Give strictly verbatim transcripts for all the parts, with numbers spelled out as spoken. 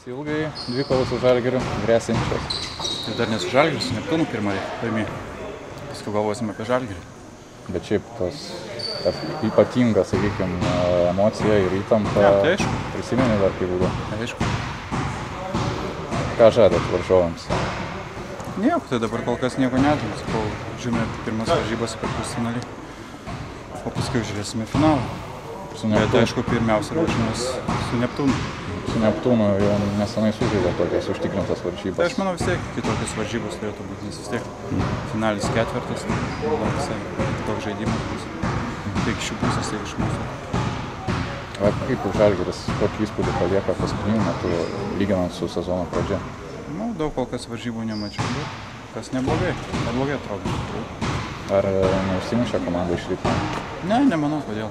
Ilgai dvikovos su Žalgiriu, grėsinčios. Ir dar ne su Žalgiriu, su Neptūnu pirmą laimį. Paskui galvosime apie Žalgirį. Bet šiaip tos ypatinga, sakykime, emocija ir įtampa. Ja, tai aišku. Prisimeni dar kaip būdavo. Tai aišku. Ką žadat varžovams? Nieko, tai dabar kol kas nieko nežinau. Sakau, žinome pirmas varžybas per pusfinalį. O paskui žiūrėsime finalą. Bet aišku, pirmiausia ruošimės su Neptūnu. Su Neptūnu jau nesenai sužaidė tokias užtikrintas varžybas. Tai aš manau vis tiek kitokios varžybos turėtų būti, nes vis tiek finalis ketvirtas, tai visai toks žaidimas bus. Tai iš šių pusės, tai iš mūsų. O kaip Žalgiris, kokį įspūdį palieka paskutiniu metu, lyginant su sezono pradžia? Nu, daug kol kas varžybų nemačiau, bet kas neblogai, neblogai atrodo. Ar neužsimušė komanda iš ryto? Ne, nemanau, kodėl.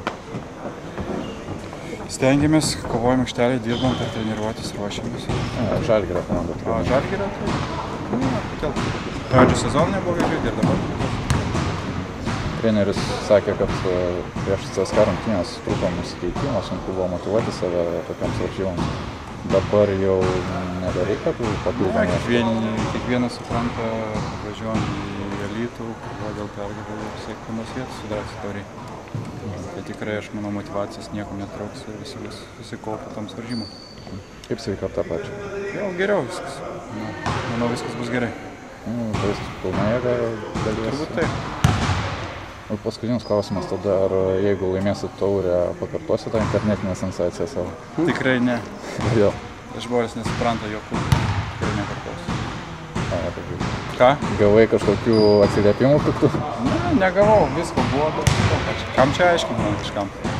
Stengiamės, kovojam aikštelėje, dirbam per treniruotis, ruošiamės. Žalgirio komanda. O Žalgirio, tai nu, kodėl. Pradžio sezoną neblogai žaidė ir dabar. Treneris sakė, kad prieš C S K A rungtynės trūko nusiteikimo, sunku buvo motyvuoti save tokiams varžyboms. Dabar jau nebereikia tų papildomų. Ne, kiekvien, kiekvienas supranta, važiuojam į Alytų, va dėl pergalių siekti pirmos vietos su Dragsi taurėj. Tai tikrai, aš manau, motyvacijos nieko netrauks ir visi bus susikaupa toms varžyboms. Kaip sveikata pačia? Jau geriau viskas. Manau, viskas bus gerai. Nu, tai pilna jėga dalyvės. Turbūt taip. Paskutinis klausimas tada, ar jeigu laimėsit taurę, pakartosit tą internetinę sensaciją savo? Tikrai ne. Kodėl? Žmonės nesupranta jokų. Tikrai nekartosiu. A, tai Ką? Gavai kažkokių atsiliepimų piktų? Ne, negavau. Visko buvo, bet kam čia aiškinti man kažkam?